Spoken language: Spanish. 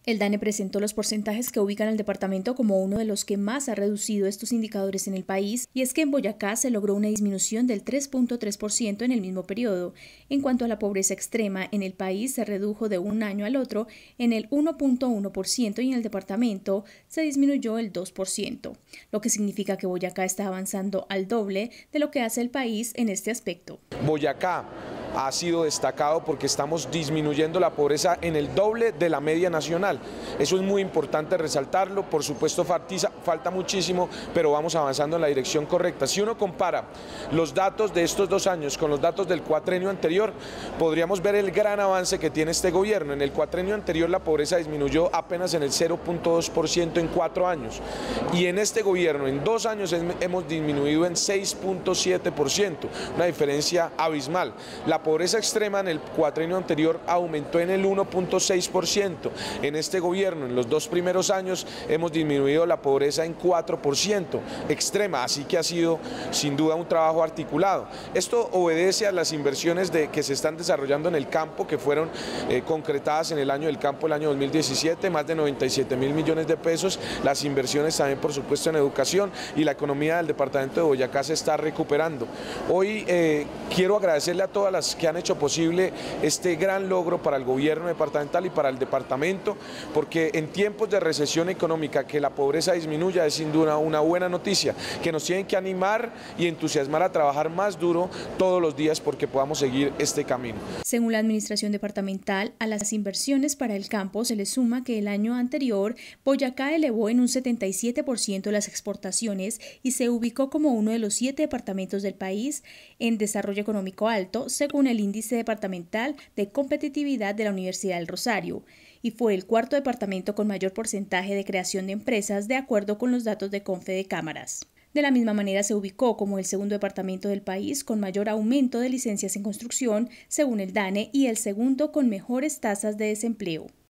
El DANE presentó los porcentajes que ubican al departamento como uno de los que más ha reducido estos indicadores en el país, y es que en Boyacá se logró una disminución del 3.3% en el mismo periodo. En cuanto a la pobreza extrema, en el país se redujo de un año al otro en el 1.1% y en el departamento se disminuyó el 2%, lo que significa que Boyacá está avanzando al doble de lo que hace el país en este aspecto. Boyacá ha sido destacado porque estamos disminuyendo la pobreza en el doble de la media nacional. Eso es muy importante resaltarlo. Por supuesto falta muchísimo, pero vamos avanzando en la dirección correcta. Si uno compara los datos de estos 2 años con los datos del cuatrenio anterior, podríamos ver el gran avance que tiene este gobierno. En el cuatrenio anterior la pobreza disminuyó apenas en el 0.2% en 4 años. Y en este gobierno, en 2 años hemos disminuido en 6.7%, una diferencia abismal. La pobreza extrema en el cuatrenio anterior aumentó en el 1.6%. En este gobierno, en los 2 primeros años, hemos disminuido la pobreza en 4% extrema, así que ha sido sin duda un trabajo articulado. Esto obedece a las inversiones que se están desarrollando en el campo, que fueron concretadas en el año del campo, el año 2017, más de 97.000 millones de pesos, las inversiones también por supuesto en educación, y la economía del departamento de Boyacá se está recuperando. Hoy quiero agradecerle a todas las que han hecho posible este gran logro para el gobierno departamental y para el departamento, porque en tiempos de recesión económica que la pobreza disminuya es sin duda una buena noticia, que nos tienen que animar y entusiasmar a trabajar más duro todos los días porque podamos seguir este camino. Según la administración departamental, a las inversiones para el campo se le suma que el año anterior Boyacá elevó en un 77% las exportaciones y se ubicó como uno de los 7 departamentos del país en desarrollo económico alto, según el índice departamental de competitividad de la Universidad del Rosario, y fue el 4.º departamento con mayor porcentaje de creación de empresas de acuerdo con los datos de Confedecámaras. De la misma manera se ubicó como el 2.º departamento del país con mayor aumento de licencias en construcción, según el DANE, y el 2.º con mejores tasas de desempleo.